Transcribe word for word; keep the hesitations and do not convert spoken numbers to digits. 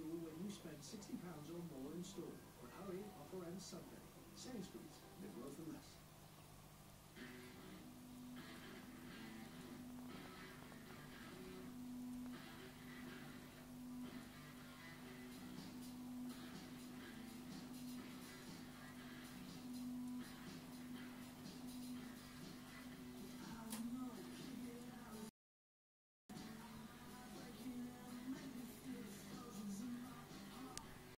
fuel when you spend sixty pounds or more in store. For Hurry, offer ends Sunday. Sainsbury's.